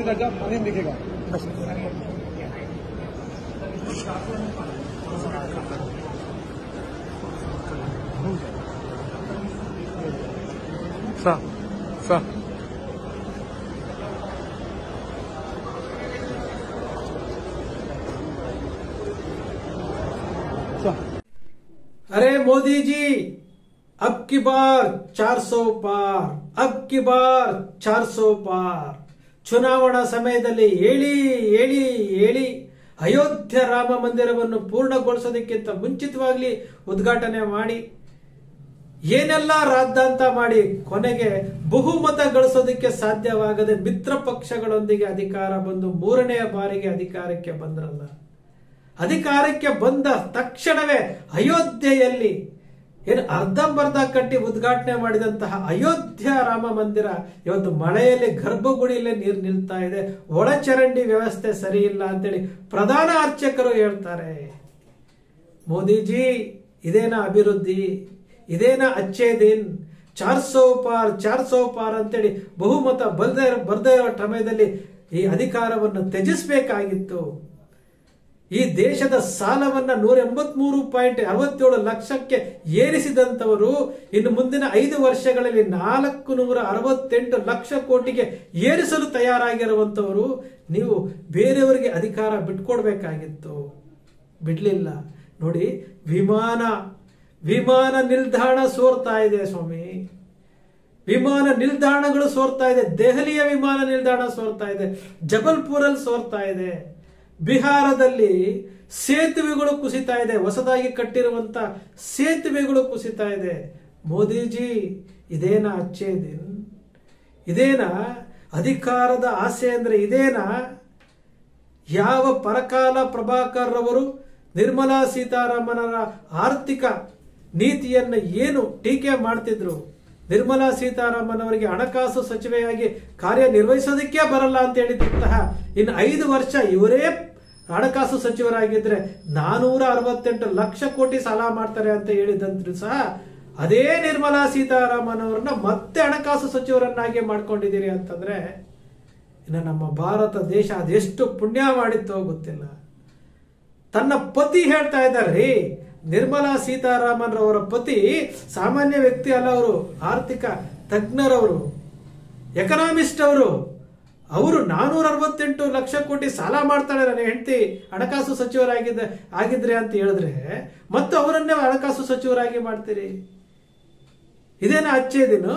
लगा नहीं दिखेगा। सा सा अरे मोदी जी, अब की बार 400 पार, अब की बार 400 पार. ಚುನಾವಣಾ ಸಮಯದಲ್ಲಿ ಹೇಳಿ ಹೇಳಿ ಹೇಳಿ ಅಯೋಧ್ಯ ರಾಮ ಮಂದಿರವನ್ನು ಪೂರ್ಣಗೊಳಿಸೋದಕ್ಕಿಂತ ಮುಂಚಿತವಾಗ್ಲಿ ಉದ್ಘಾಟನೆ ಮಾಡಿ ಏನೆಲ್ಲ ರಾದ್ದಾಂತ ಮಾಡಿ ಕೊನೆಗೆ ಬಹುಮತ ಗಳಿಸೋದಕ್ಕೆ ಸಾಧ್ಯವಾಗದೆ ಮಿತ್ರ ಪಕ್ಷಗಳೊಂದಿಗೆ ಅಧಿಕಾರ ಬಂದು ಮೂರನೆಯ ಬಾರಿಗೆ ಅಧಿಕಾರಕ್ಕೆ ಬಂದ್ರಲ್ಲ. ಅಧಿಕಾರಕ್ಕೆ ಬಂದ ತಕ್ಷಣವೇ ಅಯೋಧ್ಯೆಯಲ್ಲಿ ಏನು ಅರ್ಧಂಬರ್ಧ ಕಟ್ಟಿ ಉದ್ಘಾಟನೆ ಮಾಡಿದಂತಹ ಅಯೋಧ್ಯ ರಾಮ ಮಂದಿರ ಇವತ್ತು ಮಳೆಯಲ್ಲಿ ಗರ್ಭಗುಡಿಯಲ್ಲೇ ನೀರು ನಿಲ್ತಾ ಇದೆ. ಒಳಚರಂಡಿ ವ್ಯವಸ್ಥೆ ಸರಿ ಇಲ್ಲ ಅಂತೇಳಿ ಪ್ರಧಾನ ಅರ್ಚಕರು ಹೇಳ್ತಾರೆ. ಮೋದಿಜಿ, ಇದೇನಾ ಅಭಿವೃದ್ಧಿ? ಇದೇನಾ ಅಚ್ಚೇ ದಿನ್? 400 ಪಾರ್ ಅಂತೇಳಿ ಬಹುಮತ ಬರ್ದೇ ಇರೋ ಸಮಯದಲ್ಲಿ ಈ ಅಧಿಕಾರವನ್ನು ತ್ಯಜಿಸಬೇಕಾಗಿತ್ತು. ಈ ದೇಶದ ಸಾಲವನ್ನ 183.67 ಲಕ್ಷಕ್ಕೆ ಏರಿಸಿದಂತವರು ಇನ್ನು ಮುಂದಿನ 5 ವರ್ಷಗಳಲ್ಲಿ 468 ಲಕ್ಷ ಕೋಟಿಗೆ ಏರಿಸಲು ತಯಾರಾಗಿರುವಂತವರು ನೀವು ಬೇರೆಯವರಿಗೆ ಅಧಿಕಾರ ಬಿಟ್ಕೊಡ್ಬೇಕಾಗಿತ್ತು. ಬಿಡ್ಲಿಲ್ಲ. ನೋಡಿ, ವಿಮಾನ ನಿಲ್ದಾಣ ಸೋರ್ತಾ ಇದೆ ಸ್ವಾಮಿ. ವಿಮಾನ ನಿಲ್ದಾಣಗಳು ಸೋರ್ತಾ ಇದೆ. ದೆಹಲಿಯ ವಿಮಾನ ನಿಲ್ದಾಣ ಸೋರ್ತಾ ಇದೆ. ಜಬಲ್ಪುರಲ್ಲಿ ಸೋರ್ತಾ ಇದೆ. ಬಿಹಾರದಲ್ಲಿ ಸೇತುವೆಗಳು ಕುಸಿತಾ ಇದೆ. ಹೊಸದಾಗಿ ಕಟ್ಟಿರುವಂತ ಸೇತುವೆಗಳು ಕುಸಿತಾ ಇದೆ. ಮೋದಿಜಿ, ಇದೇನಾ ಅಚ್ಚೇ ದಿನ್? ಇದೇನಾ ಅಧಿಕಾರದ ಆಸೆ? ಅಂದ್ರೆ ಇದೇನಾ? ಯಾವ ಪರಕಾಲ ಪ್ರಭಾಕರ್ ರವರು ನಿರ್ಮಲಾ ಸೀತಾರಾಮನರ ಆರ್ಥಿಕ ನೀತಿಯನ್ನ ಏನು ಟೀಕೆ ಮಾಡ್ತಿದ್ರು, ನಿರ್ಮಲಾ ಸೀತಾರಾಮನ್ ಅವರಿಗೆ ಹಣಕಾಸು ಸಚಿವೆಯಾಗಿ ಕಾರ್ಯನಿರ್ವಹಿಸೋದಕ್ಕೆ ಬರಲ್ಲ ಅಂತ ಹೇಳಿದಂತಹ ಇನ್ನು 5 ವರ್ಷ ಇವರೇ ಹಣಕಾಸು ಸಚಿವರಾಗಿದ್ರೆ 468 ಲಕ್ಷ ಕೋಟಿ ಸಾಲ ಮಾಡ್ತಾರೆ ಅಂತ ಹೇಳಿದಂತೂ ಸಹ ಅದೇ ನಿರ್ಮಲಾ ಸೀತಾರಾಮನ್ ಅವರನ್ನ ಮತ್ತೆ ಹಣಕಾಸು ಸಚಿವರನ್ನಾಗಿ ಮಾಡ್ಕೊಂಡಿದ್ದೀರಿ ಅಂತಂದ್ರೆ ಇನ್ನು ನಮ್ಮ ಭಾರತ ದೇಶ ಅದೆಷ್ಟು ಪುಣ್ಯ ಮಾಡಿತ್ತೋ ಗೊತ್ತಿಲ್ಲ. ತನ್ನ ಪತಿ ಹೇಳ್ತಾ ಇದ್ದಾರೆ, ನಿರ್ಮಲಾ ಸೀತಾರಾಮನ್ ರವರ ಪತಿ ಸಾಮಾನ್ಯ ವ್ಯಕ್ತಿ ಅಲ್ಲ, ಅವರು ಆರ್ಥಿಕ ತಜ್ಞರವರು, ಎಕನಾಮಿಸ್ಟ್ ಅವರು. 468 ಲಕ್ಷ ಕೋಟಿ ಸಾಲ ಮಾಡ್ತಾಳೆ ನನ್ನ ಹೆಂಡತಿ ಹಣಕಾಸು ಆಗಿದ್ರೆ ಅಂತ ಹೇಳಿದ್ರೆ ಮತ್ತು ಅವರನ್ನೇ ಹಣಕಾಸು ಸಚಿವರಾಗಿ ಮಾಡ್ತೀರಿ. ಇದೇನಾ ಅಚ್ಚೇ ದಿನ?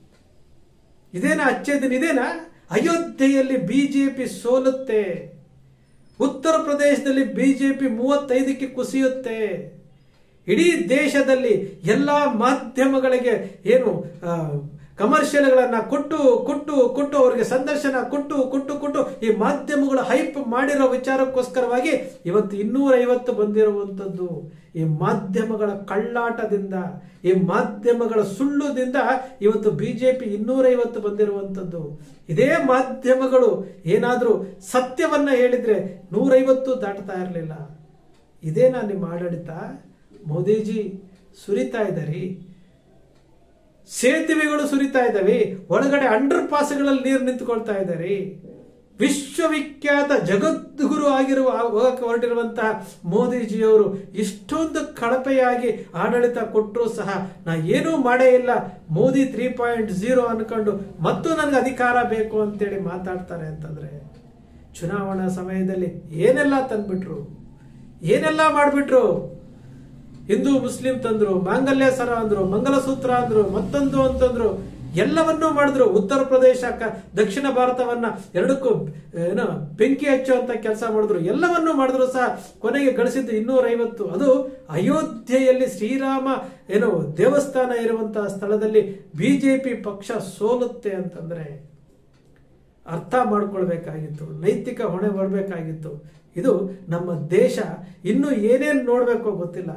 ಇದೇನಾ ಅಯೋಧ್ಯೆಯಲ್ಲಿ ಬಿಜೆಪಿ ಸೋಲುತ್ತೆ. ಉತ್ತರ ಪ್ರದೇಶದಲ್ಲಿ ಬಿಜೆಪಿ 35ಕ್ಕೆ ಕುಸಿಯುತ್ತೆ. ಇಡೀ ದೇಶದಲ್ಲಿ ಎಲ್ಲಾ ಮಾಧ್ಯಮಗಳಿಗೆ ಏನು ಕಮರ್ಷಿಯಲ್ಗಳನ್ನ ಕೊಟ್ಟು ಅವರಿಗೆ ಸಂದರ್ಶನ ಕೊಟ್ಟು ಈ ಮಾಧ್ಯಮಗಳು ಹೈಪ್ ಮಾಡಿರೋ ವಿಚಾರಕ್ಕೋಸ್ಕರವಾಗಿ ಇವತ್ತು 250 ಬಂದಿರುವಂತದ್ದು. ಈ ಮಾಧ್ಯಮಗಳ ಕಳ್ಳಾಟದಿಂದ, ಈ ಮಾಧ್ಯಮಗಳ ಸುಳ್ಳುದಿಂದ ಇವತ್ತು ಬಿಜೆಪಿ 250 ಬಂದಿರುವಂತದ್ದು. ಇದೇ ಮಾಧ್ಯಮಗಳು ಏನಾದ್ರೂ ಸತ್ಯವನ್ನ ಹೇಳಿದ್ರೆ 150 ದಾಟ್ತಾ ಇರಲಿಲ್ಲ. ಇದೇನಾ ನಿಮ್ಮ ಆಡಳಿತ? ಮೋದಿಜಿ, ಸುರಿತಾ ಇದ್ದಾರೆ, ಸೇತುವೆಗಳು ಸುರಿತಾ ಇದ್ದಾವೆ, ಒಳಗಡೆ ಅಂಡರ್ ಪಾಸ್ಗಳಲ್ಲಿ ನೀರು ನಿಂತುಕೊಳ್ತಾ ಇದ್ದಾರೆ. ವಿಶ್ವವಿಖ್ಯಾತ ಜಗದ್ಗುರು ಆಗಿರುವ ಹೊರಟಿರುವಂತಹ ಮೋದಿಜಿಯವರು ಇಷ್ಟೊಂದು ಕಳಪೆಯಾಗಿ ಆಡಳಿತ ಕೊಟ್ಟರು ಸಹ ನಾ ಏನೂ ಮಾಡೇ ಇಲ್ಲ, ಮೋದಿ 3.0 ಅನ್ಕೊಂಡು ಮತ್ತು ನನಗೆ ಅಧಿಕಾರ ಬೇಕು ಅಂತೇಳಿ ಮಾತಾಡ್ತಾರೆ ಅಂತಂದ್ರೆ ಚುನಾವಣಾ ಸಮಯದಲ್ಲಿ ಏನೆಲ್ಲ ತಂದ್ಬಿಟ್ರು, ಏನೆಲ್ಲ ಮಾಡ್ಬಿಟ್ರು. ಹಿಂದೂ ಮುಸ್ಲಿಂ ತಂದ್ರು, ಮಾಂಗಲ್ಯ ಸರ ಅಂದ್ರು, ಮಂಗಲಸೂತ್ರ ಅಂದ್ರು, ಮತ್ತೊಂದು ಅಂತಂದ್ರು, ಎಲ್ಲವನ್ನೂ ಮಾಡಿದ್ರು. ಉತ್ತರ ಪ್ರದೇಶ ದಕ್ಷಿಣ ಭಾರತವನ್ನ ಎರಡಕ್ಕೂ ಬೆಂಕಿ ಹಚ್ಚುವಂತ ಕೆಲಸ ಮಾಡಿದ್ರು. ಎಲ್ಲವನ್ನೂ ಮಾಡಿದ್ರು ಸಹ ಕೊನೆಗೆ ಗಳಿಸಿದ್ದು 250. ಅದು ಅಯೋಧ್ಯೆಯಲ್ಲಿ ಶ್ರೀರಾಮ ದೇವಸ್ಥಾನ ಇರುವಂತಹ ಸ್ಥಳದಲ್ಲಿ ಬಿಜೆಪಿ ಪಕ್ಷ ಸೋಲುತ್ತೆ ಅಂತಂದ್ರೆ ಅರ್ಥ ಮಾಡ್ಕೊಳ್ಬೇಕಾಗಿತ್ತು, ನೈತಿಕ ಹೊಣೆ ಬರಬೇಕಾಗಿತ್ತು. ಇದು ನಮ್ಮ ದೇಶ ಇನ್ನು ಏನೇನು ನೋಡ್ಬೇಕೋ ಗೊತ್ತಿಲ್ಲ.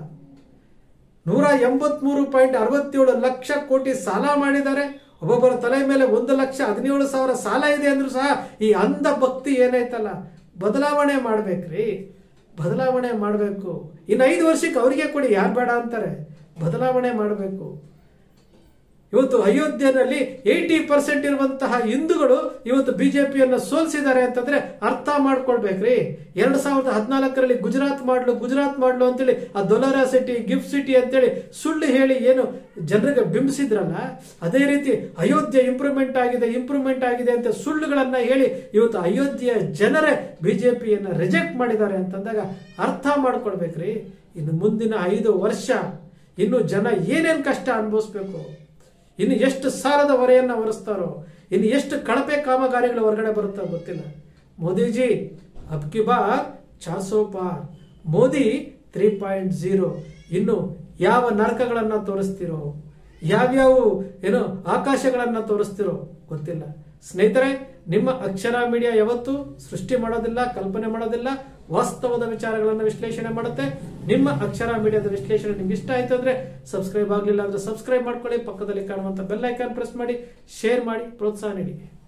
183.67 ಲಕ್ಷ ಕೋಟಿ ಸಾಲ ಮಾಡಿದ್ದಾರೆ. ಒಬ್ಬೊಬ್ಬರ ತಲೆ ಮೇಲೆ 1,17,000 ಸಾಲ ಇದೆ ಅಂದ್ರೂ ಸಹ ಈ ಅಂಧ ಭಕ್ತಿ ಏನೈತಲ್ಲ, ಬದಲಾವಣೆ ಮಾಡ್ಬೇಕ್ರಿ, ಬದಲಾವಣೆ ಮಾಡಬೇಕು. ಇನ್ನು 5 ವರ್ಷಕ್ಕೆ ಅವರಿಗೆ ಕೊಡಿ, ಯಾರು ಬೇಡ ಅಂತಾರೆ. ಬದಲಾವಣೆ ಮಾಡಬೇಕು. ಇವತ್ತು ಅಯೋಧ್ಯೆಯಲ್ಲಿ 80% ಇರುವಂತಹ ಹಿಂದೂಗಳು ಇವತ್ತು ಬಿಜೆಪಿಯನ್ನ ಸೋಲಿಸಿದ್ದಾರೆ ಅಂತಂದ್ರೆ ಅರ್ಥ ಮಾಡ್ಕೊಳ್ಬೇಕ್ರಿ. 2014ರಲ್ಲಿ ಗುಜರಾತ್ ಮಾಡ್ಲು ಅಂತೇಳಿ ಆ ದೊಲರಾ ಸಿಟಿ, ಗಿಫ್ಟ್ ಸಿಟಿ ಅಂತೇಳಿ ಸುಳ್ಳು ಹೇಳಿ ಏನು ಜನರಿಗೆ ಬಿಂಬಿಸಿದ್ರಲ್ಲ, ಅದೇ ರೀತಿ ಅಯೋಧ್ಯೆ ಇಂಪ್ರೂವ್ಮೆಂಟ್ ಆಗಿದೆ ಅಂತ ಸುಳ್ಳುಗಳನ್ನ ಹೇಳಿ ಇವತ್ತು ಅಯೋಧ್ಯೆಯ ಜನರೇ ಬಿಜೆಪಿಯನ್ನ ರಿಜೆಕ್ಟ್ ಮಾಡಿದ್ದಾರೆ ಅಂತಂದಾಗ ಅರ್ಥ ಮಾಡ್ಕೊಳ್ಬೇಕ್ರಿ. ಇನ್ನು ಮುಂದಿನ 5 ವರ್ಷ ಇನ್ನು ಜನ ಏನೇನ್ ಕಷ್ಟ ಅನುಭವಿಸ್ಬೇಕು, ಇನ್ನು ಎಷ್ಟು ಸಾಲದ ಹೊರೆಯನ್ನ ಹೊರಿಸ್ತಾರೋ, ಇನ್ನು ಎಷ್ಟು ಕಳಪೆ ಕಾಮಗಾರಿಗಳು ಹೊರಗಡೆ ಬರುತ್ತೋ ಗೊತ್ತಿಲ್ಲ. ಮೋದಿಜಿ ಅಬ್ಕಿ ಬಾರ್ 400 ಪಾರ್, ಮೋದಿ 3.0. ಇನ್ನು ಯಾವ ನರಕಗಳನ್ನ ತೋರಿಸ್ತಿರೋ, ಯಾವ್ಯಾವ ಆಕಾಶಗಳನ್ನ ತೋರಿಸ್ತಿರೋ ಗೊತ್ತಿಲ್ಲ. ಸ್ನೇಹಿತರೆ, ನಿಮ್ಮ ಅಕ್ಷರ ಮೀಡಿಯಾ ಯಾವತ್ತು ಸೃಷ್ಟಿ ಮಾಡೋದಿಲ್ಲ, ಕಲ್ಪನೆ ಮಾಡೋದಿಲ್ಲ, ವಾಸ್ತವದ ವಿಚಾರಗಳನ್ನು ವಿಶ್ಲೇಷಣೆ ಮಾಡುತ್ತೆ. ನಿಮ್ಮ ಅಕ್ಷರ ಮೀಡಿಯಾದ ವಿಶ್ಲೇಷಣೆ ನಿಮ್ಗೆ ಇಷ್ಟ ಆಯ್ತು ಅಂದ್ರೆ ಸಬ್ಸ್ಕ್ರೈಬ್ ಆಗಲಿಲ್ಲ ಅಂದ್ರೆ ಸಬ್ಸ್ಕ್ರೈಬ್ ಮಾಡ್ಕೊಳ್ಳಿ, ಪಕ್ಕದಲ್ಲಿ ಕಾಣುವಂತ ಬೆಲ್ ಐಕಾನ್ ಪ್ರೆಸ್ ಮಾಡಿ, ಶೇರ್ ಮಾಡಿ, ಪ್ರೋತ್ಸಾಹ ನೀಡಿ.